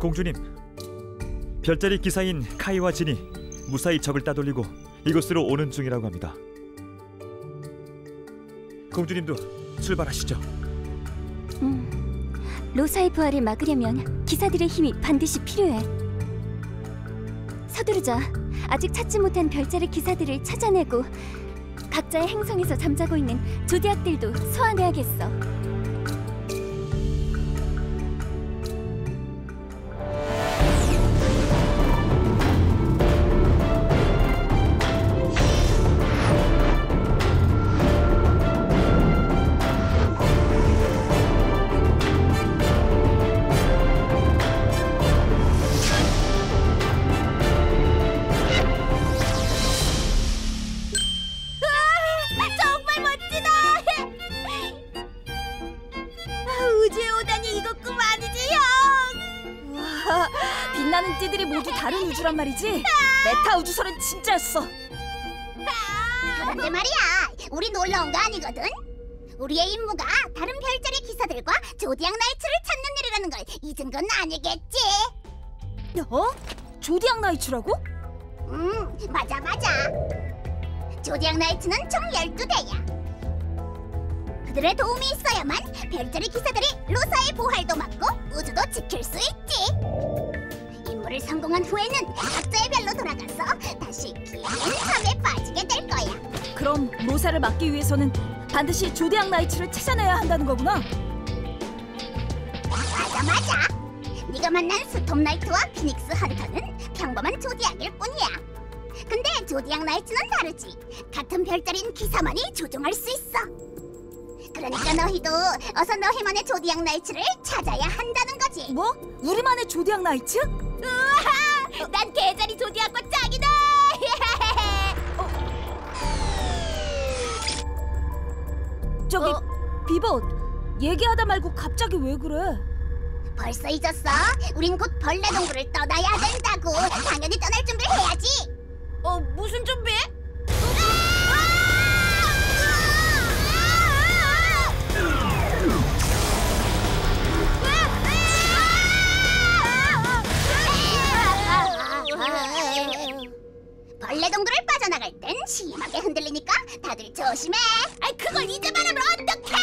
공주님, 별자리 기사인 카이와 진이 무사히 적을 따돌리고 이곳으로 오는 중이라고 합니다. 공주님도 출발하시죠. 로사의 부활을 막으려면 기사들의 힘이 반드시 필요해. 서두르자. 아직 찾지 못한 별자리 기사들을 찾아내고 각자의 행성에서 잠자고 있는 조디악들도 소환해야겠어. 빛나는 띠들이 모두 다른 우주란 말이지? 메타 우주선은 진짜였어. 그런데 말이야, 우리 놀러 온 거 아니거든? 우리의 임무가 다른 별자리 기사들과 조디악 나이츠를 찾는 일이라는 걸 잊은 건 아니겠지? 어? 조디악 나이츠라고? 맞아. 조디악 나이츠는 총 12대야. 그들의 도움이 있어야만 별자리 기사들이 로사의 보활도 막고 우주도 지킬 수 있지. 임무를 성공한 후에는 각자의 별로 돌아가서 다시 긴 잠에 빠지게 될 거야. 그럼 로사를 막기 위해서는 반드시 조디악 나이츠를 찾아내야 한다는 거구나. 맞아. 네가 만난 스톰 나이트와 피닉스 헌터는 평범한 조디악일 뿐이야. 근데 조디악 나이츠는 다르지. 같은 별자리인 기사만이 조종할 수 있어. 그러니까 너희도 어서 너희만의 조디악 나이츠를 찾아야 한다는 거지. 뭐? 우리만의 조디악 나이츠? 우와! 난 계절이 조디악과 짝이다! 저기, 비봇, 얘기하다 말고 갑자기 왜 그래? 벌써 잊었어? 우린 곧 벌레 동굴을 떠나야 된다고. 당연히 떠날 준비를 해야지. 무슨 준비? 벌레 동굴을 빠져나갈 땐 심하게 흔들리니까 다들 조심해. 아이, 그걸 이제 말하면 어떡해?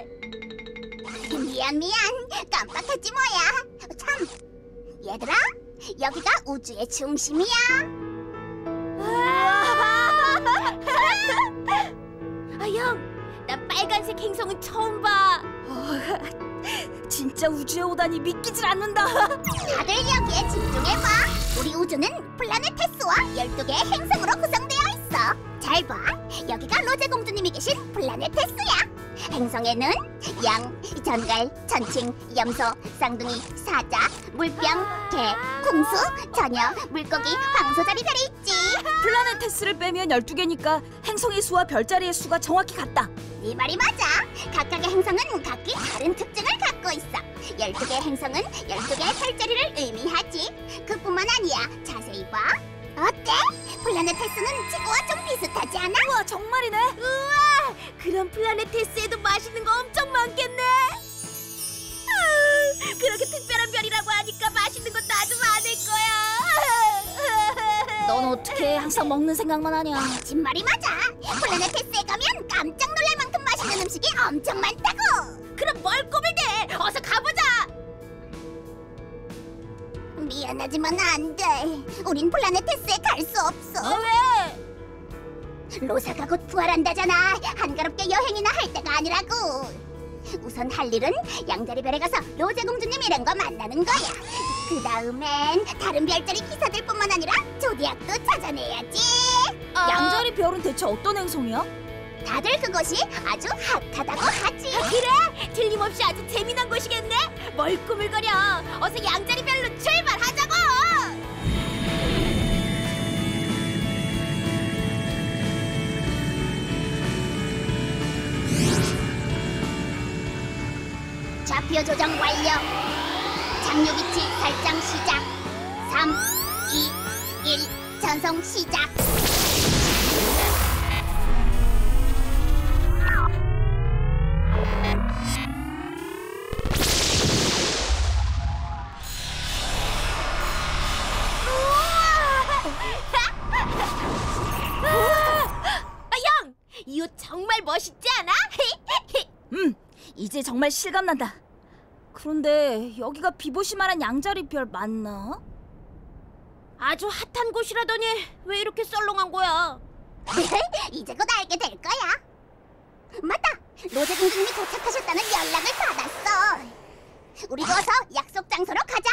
미안. 깜빡했지 뭐야. 참, 얘들아, 여기가 우주의 중심이야. 형, 나 빨간색 행성은 처음 봐. 진짜 우주에 오다니 믿기질 않는다. 다들 여기에 집중해봐. 우리 우주는 플라네테스와 12개의 행성으로 구성되어 있어. 잘 봐. 여기가 로제 공주님이 계신 플라네테스야. 행성에는 양, 전갈, 천칭, 염소, 쌍둥이, 사자, 물병, 개, 궁수, 처녀, 물고기, 황소자리 별이 있지. 플라네테스를 빼면 12개니까 행성의 수와 별자리의 수가 정확히 같다. 네 말이 맞아. 각각의 행성은 각기 다른 특징을 갖고 있어. 12개의 행성은 12개의 별자리를 의미하지. 그뿐만 아니야. 자세히 봐. 어때? 플라네테스는 지구와 좀 비슷하지 않아? 우와, 정말이네. 우와! 그럼 플라네테스에도 맛있는 거 엄청 많겠네. 그렇게 특별한 별이라고 하니까 맛있는 것도 아주 많을 거야. 넌 어떻게 항상 먹는 생각만 하냐? 거짓말이 맞아. 플라네테스에 가면 깜짝 놀랄 만큼 맛있는 음식이 엄청 많다고. 그럼 뭘 꼬불대? 어서 가보자. 미안하지만 안 돼. 우린 플라네테스에 갈 수 없어. 왜? 로사가 곧 부활한다잖아. 한가롭게 여행이나 할 때가 아니라고. 우선 할 일은 양자리별에 가서 로제 공주님 이란과 만나는 거야. 그 다음엔 다른 별자리 기사들뿐만 아니라 조디악도 찾아내야지. 양자리 별은 대체 어떤 행성이야? 다들 그것이 아주 핫하다고 하지. 그래? 틀림없이 아주 재미난 곳이겠네. 뭘 꾸물거려. 어서 양자리별로 출발하자고. 좌표 조정 완료. 착륙 위치 설정 시작. 3, 2, 1 전송 시작. 이제 정말 실감난다. 그런데 여기가 비보시만한 양자리 별 맞나? 아주 핫한 곳이라더니 왜 이렇게 썰렁한 거야? 이제 곧 알게 될 거야. 맞다! 로제 공주님이 도착하셨다는 연락을 받았어. 우리도 어서 약속 장소로 가자.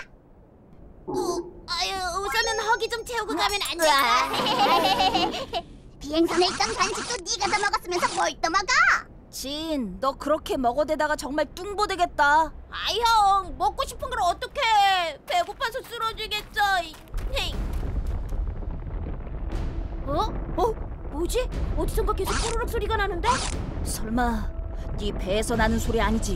우선은 허기 좀 채우고 가면 안 될까? 비행선에 있던 간식도 네가 다 먹었으면서 뭘 또 먹어? 진, 너 그렇게 먹어대다가 정말 뚱보되겠다. 형, 먹고 싶은 걸 어떡해? 배고파서 쓰러지겠어. 헤이. 뭐지? 어디선가 계속 꼬르륵 소리가 나는데? 설마 네 배에서 나는 소리 아니지?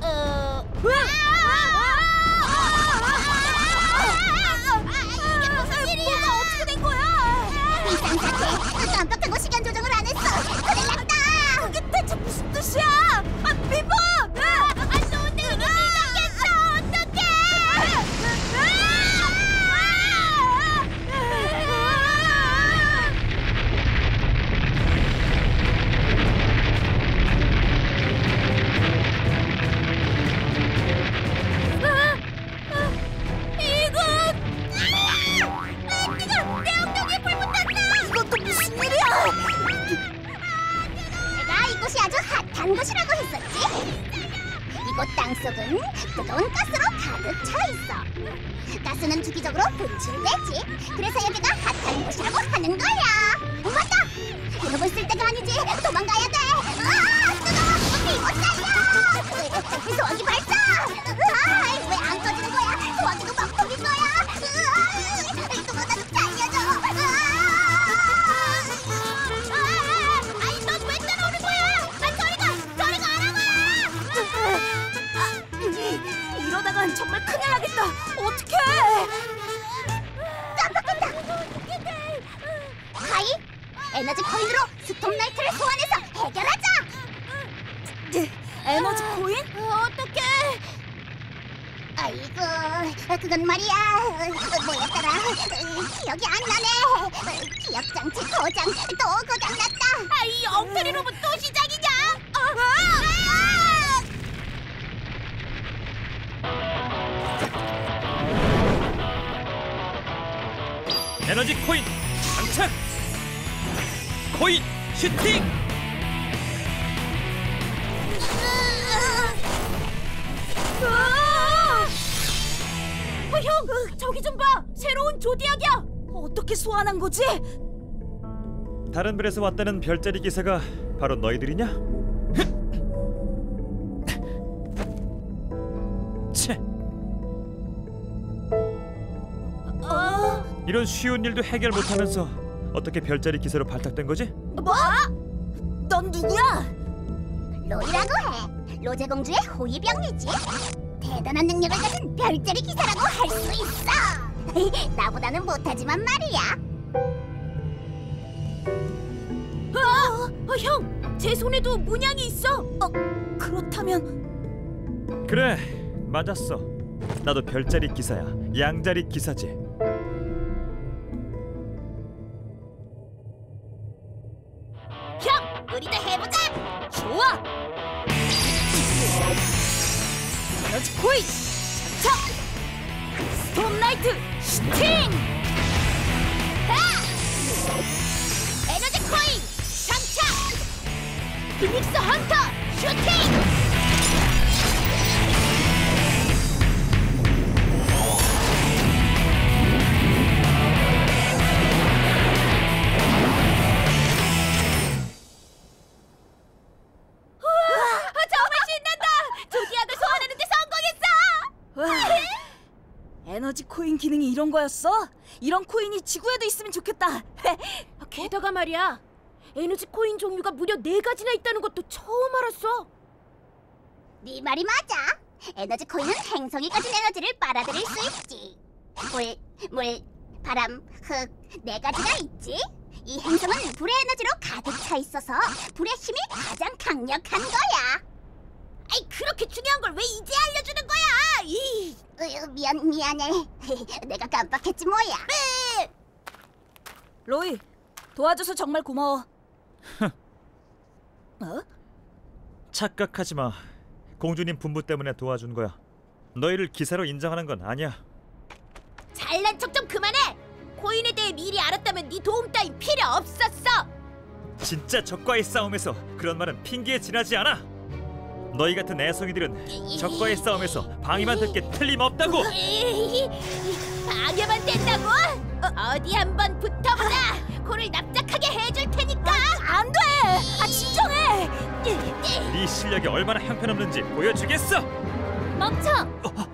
이게 무슨 일이야? 뭐가 어떻게 된 거야? 이상 사태! 깜빡하고 시간 조정을 안 했어! 큰일 났다! 그게 대체 무슨 뜻이야? 비보! 좋은데 이게 시작했어! 어떡해! 이것도 무슨 일이야? 내가 이곳이 아주 핫한 곳이라고 했었지? 이곳 땅속은 뜨거운 가스로 가득 차 있어. 가스는 주기적으로 분출되지. 그래서 여기가 핫한 곳이라고 하는 거야. 맞다! 이러고 있을 때가 아니지. 도망가야 돼. 뜨거워! 이곳 달려! 소화기 발사! 왜 안 꺼지는 거야? 소화기도 막 터진 거야. 뜨거워, 나좀 살려줘. 넌 왜 따라오는 거야? 저리 가라고! 이러다간 정말 큰일 나겠다. 어떡해? 하이! 에너지 코인으로 스톰나이트를 소환해서 해결하자! 에너지 코인? 어떡해! 아이고, 그건 말이야. 뭐였더라? 기억이 안 나네. 기억장치 고장, 또 고장났다. 이 엉터리 로봇 또 시작이냐? 에너지 코인 장착. 코인 슈팅. 형, 저기 좀 봐! 새로운 조디악이야! 어떻게 소환한 거지? 다른 별에서 왔다는 별자리 기사가 바로 너희들이냐? 채. 이런 쉬운 일도 해결 못하면서 어떻게 별자리 기사로 발탁된 거지? 뭐? 넌 누구야? 로이라고 해. 로제 공주의 호위병이지. 대단한 능력을 가진 별자리 기사라고 할 수 있어. 나보다는 못하지만 말이야. 형! 제 손에도 문양이 있어! 그렇다면 그래, 맞았어. 나도 별자리 기사야. 양자리 기사지. 형! 우리도 해보자! 좋아! 에너지 코인 장착! 스톰나이트 슈팅! 에너지 코인! 장착! 피닉스 헌터! 슈팅! 정말 신난다! 조디악을 소환하는데 성공했어! 에너지 코인 기능이 이런 거였어? 이런 코인이 지구에도 있으면 좋겠다. 게다가 말이야, 에너지 코인 종류가 무려 4가지나 있다는 것도 처음 알았어. 네 말이 맞아. 에너지 코인은 행성이 가진 에너지를 빨아들일 수 있지. 물, 바람, 흙 4가지가 있지. 이 행성은 불의 에너지로 가득 차 있어서 불의 힘이 가장 강력한 거야. 아이, 그렇게 중요한 걸 왜 이제 알려주는 거야? 미안해. 내가 깜빡했지 뭐야. 로이, 도와줘서 정말 고마워. 착각하지 마. 공주님 분부 때문에 도와준 거야. 너희를 기사로 인정하는 건 아니야. 잘난 척 좀 그만해. 코인에 대해 미리 알았다면 네 도움 따윈 필요 없었어. 진짜 적과의 싸움에서 그런 말은 핑계에 지나지 않아. 너희 같은 애송이들은 적과의 싸움에서 방해만 될 게 틀림없다고. 방해만 된다고? 어디 한번 붙어보자. 코를 납작하게 해줄 테니까. 안 돼! 아, 진정해! 네 실력이 얼마나 형편없는지 보여주겠어. 멈춰!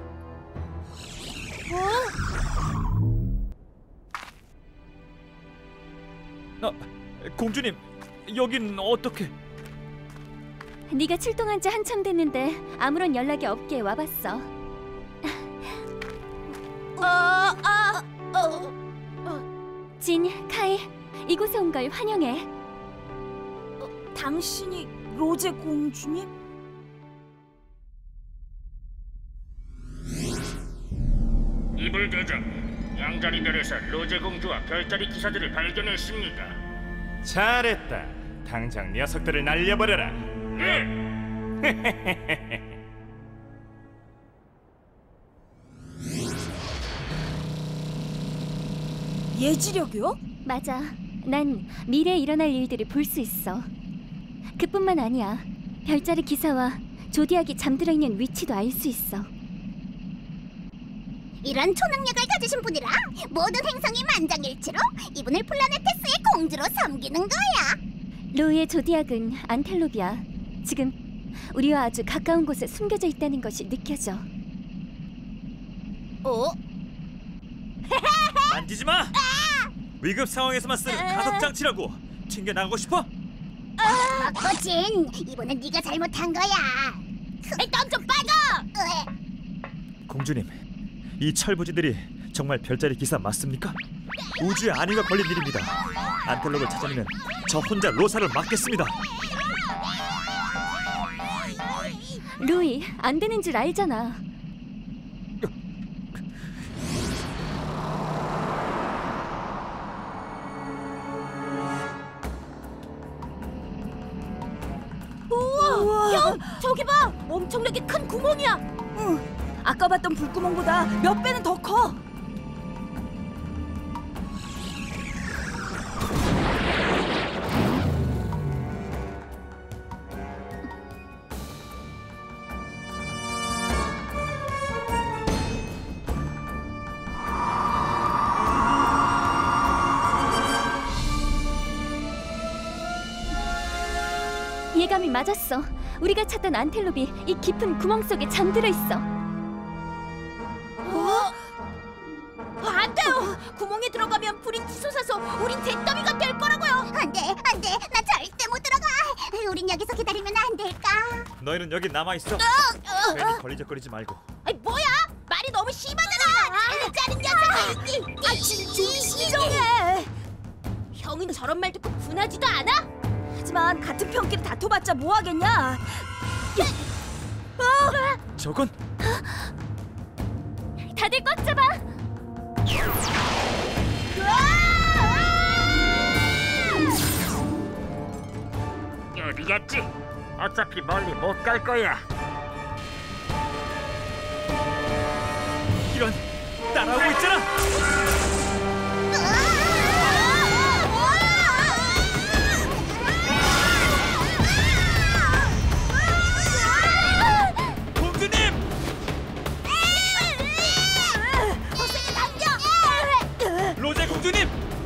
공주님, 여긴 어떻게? 네가 출동한 지 한참 됐는데 아무런 연락이 없게 와봤어. 진, 카이, 이곳에 온 걸 환영해. 당신이 로제 공주님? 이불 대장, 양자리별에서 로제 공주와 별자리 기사들을 발견했습니다. 잘했다. 당장 녀석들을 날려버려라. 예! 예지력이요? 맞아. 난 미래에 일어날 일들을 볼 수 있어. 그뿐만 아니야. 별자리 기사와 조디악이 잠들어 있는 위치도 알 수 있어. 이런 초능력을 가지신 분이라 모든 행성이 만장일치로 이분을 플라네테스의 공주로 섬기는 거야. 로이의 조디악은 안텔롭이야. 지금 우리와 아주 가까운 곳에 숨겨져 있다는 것이 느껴져. 만지지 마. 위급 상황에서만 쓰는 가속 장치라고. 튕겨 나가고 싶어? 거진, 이번엔 네가 잘못한 거야. 넌좀 빠져. 공주님, 이 철부지들이 정말 별자리 기사 맞습니까? 우주의 안위가 걸린 일입니다. 안텔롭을 찾아내면 저 혼자 로사를 막겠습니다. 로이, 안 되는 줄 알잖아. 우와! 형, 저기 봐. 엄청나게 큰 구멍이야. 응, 아까 봤던 불구멍보다 몇 배는 더 커. 예감이 맞았어. 우리가 찾던 안텔롭이 이 깊은 구멍 속에 잠들어 있어. 안 돼요. 구멍에 들어가면 불이 치솟아서 우린 잿더미가 될 거라고요. 안 돼, 안 돼. 나 절대 못 들어가. 우린 여기서 기다리면 안 될까? 너희는 여기 남아 있어. 괜히 걸리적거리지 말고. 아이 뭐야? 말이 너무 심하잖아. 짜는 녀석아. 진정해. 형은 저런 말 듣고 분하지도 않아? 하지만 같은 편끼리 다퉈봤자 뭐 하겠냐? 저건 다들 꽉 잡아. 어디 갔지? 어차피 멀리 못 갈 거야. 이런, 따라오고 있잖아. 공주님! 로제 공주님!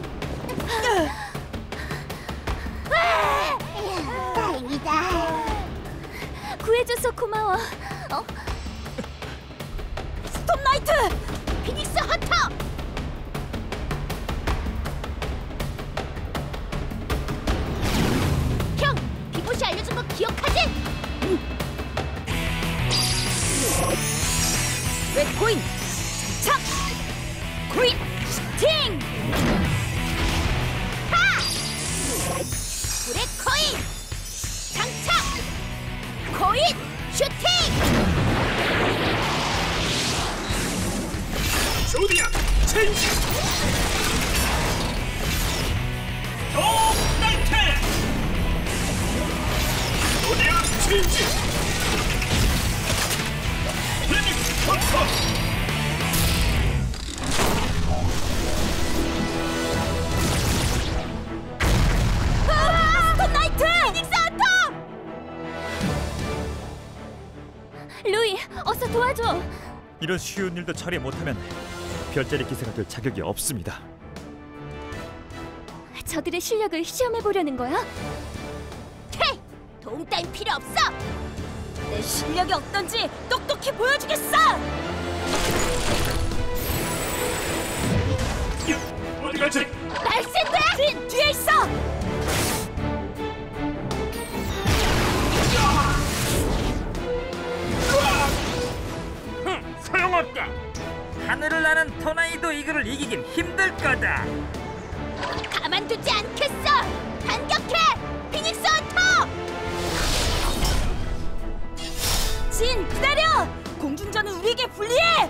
다행이다. 구해줘서 고마워. 스톱나이트! 피닉스 헌터. 형, 비봇이 알려준 거 기억하지? 왜 코인! 장착! 코인! 스팅! 불의 코인 장착. 코인 슈팅. 조디악 체인지. 나이트. 조디악 체인지. 이런 쉬운 일도 처리 못하면 별자리 기사가 될 자격이 없습니다. 저들의 실력을 시험해 보려는 거야? 도움 따윈 필요 없어. 내 실력이 어떤지 똑똑히 보여주겠어. 어디 가지? 날쌘데! 진 뒤에 있어. 소용없다. 하늘을 나는 토나이도 이글을 이기긴 힘들 거다. 가만두지 않겠어. 반격해, 피닉스 헌터. 진 기다려. 공중전은 우리에게 불리해.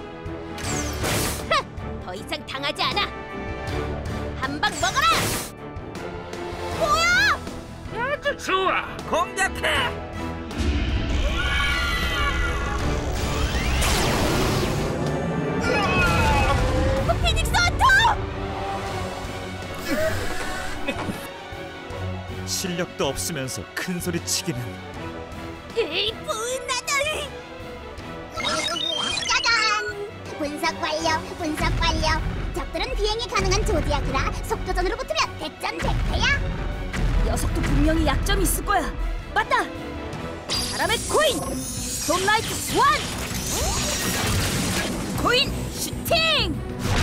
더 이상 당하지 않아. 한 방 먹어라. 아주 좋아. 공격해. 피닉스 헌터. 실력도 없으면서 큰 소리 치기는. 에이, 분나들. 짜잔! 분석 완료, 분석 완료. 적들은 비행이 가능한 조디악이라 속도전으로 붙으면 대전제패야. 녀석도 분명히 약점이 있을 거야. 맞다. 바람의 코인. 스톰라이트 스완. 코인 슈팅.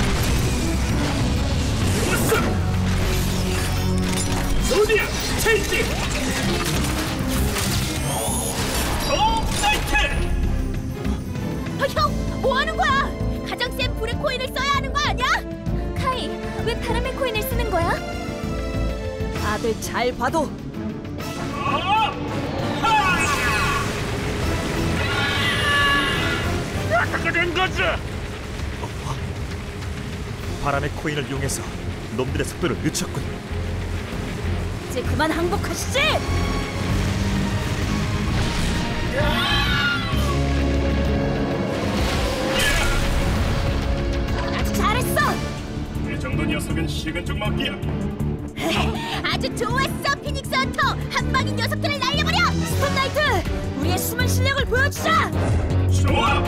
조디야, 체인지. 나이트. 형, 뭐 하는 거야? 가장 센 불의 코인을 써야 하는 거 아니야? 카이, 왜 바람의 코인을 쓰는 거야? 다들 잘 봐도 어떻게 된 거지? 바람의 코인을 이용해서 놈들의 속도를 늦췄군. 이제 그만 항복하시지. 아주 잘했어. 이 정도 녀석은 식은 죽 먹기야. 아주 좋았어, 피닉스 헌터. 한 방인 녀석들을 날려버려. 스톰라이트, 우리의 숨은 실력을 보여주자. 좋아.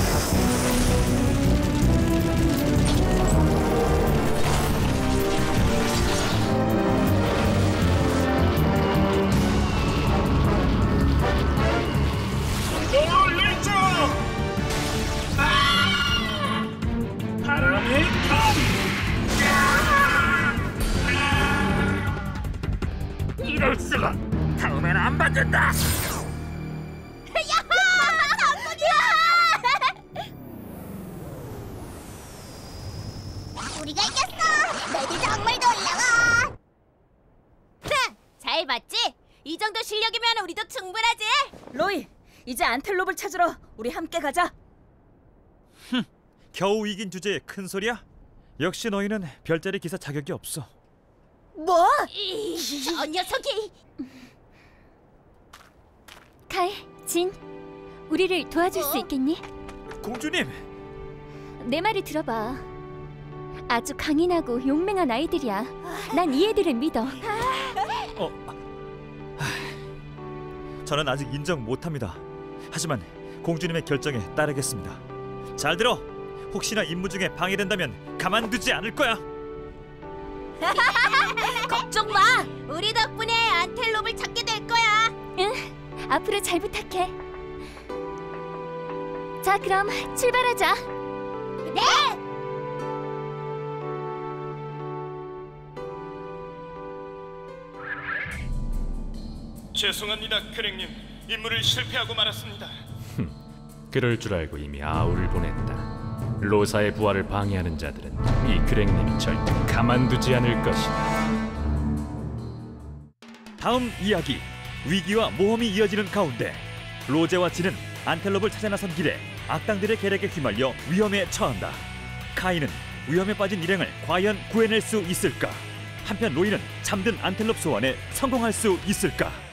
왼쪽. 바람의 이럴 수가. 다음엔 안 받는다. 우리가 이겼어! 너희들 정말 놀라워! 잘 봤지? 이 정도 실력이면 우리도 충분하지. 로이, 이제 안텔롭을 찾으러 우리 함께 가자. 겨우 이긴 주제에 큰 소리야? 역시 너희는 별자리 기사 자격이 없어. 뭐? 저 녀석이. 카이, 진, 우리를 도와줄 수 있겠니? 공주님! 내 말을 들어봐. 아주 강인하고 용맹한 아이들이야. 난 이 애들을 믿어. 저는 아직 인정 못합니다. 하지만 공주님의 결정에 따르겠습니다. 잘 들어! 혹시나 임무 중에 방해된다면 가만두지 않을 거야! 걱정 마. 우리 덕분에 안텔롭을 찾게 될 거야. 응, 앞으로 잘 부탁해. 자, 그럼 출발하자. 네. 죄송합니다, 크랭님. 임무를 실패하고 말았습니다. 그럴 줄 알고 이미 아우를 보냈다. 로사의 부활을 방해하는 자들은 이 그랭님이 절대 가만두지 않을 것이다. 다음 이야기, 위기와 모험이 이어지는 가운데 로제와 진은 안텔롭을 찾아 나선 길에 악당들의 계략에 휘말려 위험에 처한다. 카이는 위험에 빠진 일행을 과연 구해낼 수 있을까? 한편 로이는 잠든 안텔롭 소환에 성공할 수 있을까?